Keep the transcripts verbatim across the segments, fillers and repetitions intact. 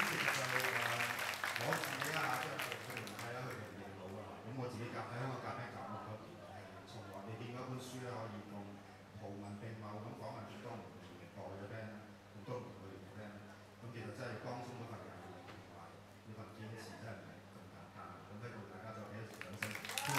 其實就誒、呃、我自己啊，即係佢哋唔睇啦，佢哋認到㗎嘛。咁我自己夾喺香港夾咩夾物嗰邊係從來未見過一本書咧可以用圖文並茂咁訪問咁多唔同年代嘅 band，咁多唔同類型嘅 band。咁其實真係當中嗰份毅力同埋呢份堅持真係唔係咁簡單。咁喺度大家就俾一啲掌聲。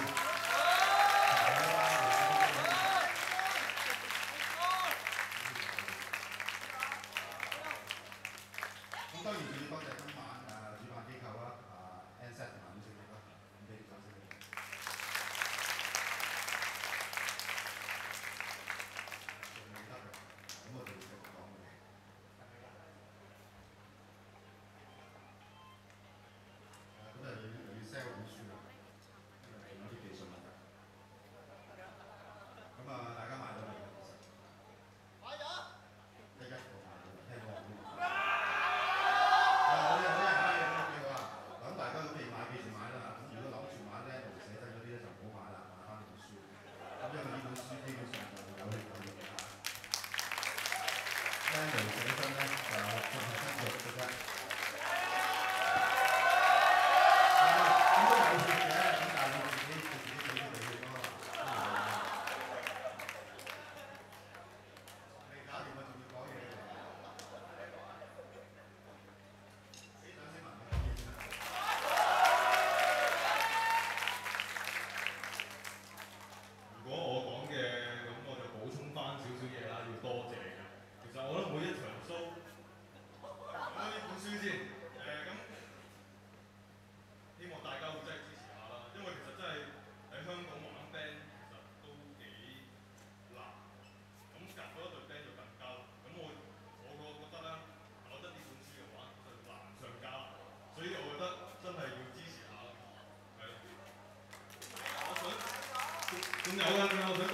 咁當然仲要多謝今晚誒主辦機構啦，啊 N Z 同埋伍正力啦，咁俾啲掌聲。仲未得嘅，咁我哋繼續講嘅。誒咁啊，又要 sell 本書啦，因為有啲技術問題。咁啊，大家買咗未？買咗。一一個買咗，聽講好啲。好嘅，好嘅，買嘢咁幾好啊！咁大家都未買，記住買啦嚇。咁如果諗住買咧，同寫真嗰啲咧就唔好買啦，買翻呢本書。咁因為呢本書基本上就有血有肉嘅嚇。Daniel 寫真咧就淨係得肉嘅啫。咁都有血嘅，咁但係你自己佢自己俾佢哋血咯。未搞掂啊，仲要講嘢喎。俾掌聲問佢講嘢先啦。 如果我講嘅咁，我就補充翻少少嘢啦，要多謝嘅。其實我覺得每一場 show， 講呢本書先，誒咁希望大家會真係支持下啦，因為其實真係喺香港玩 band 其實都幾難，咁夾到一隊 band 就更加難。咁我我個覺得咧，搞得呢本書嘅話，就難上加難，所以我覺得真係要支持下啦，係咯。我想仲有㗎，仲有想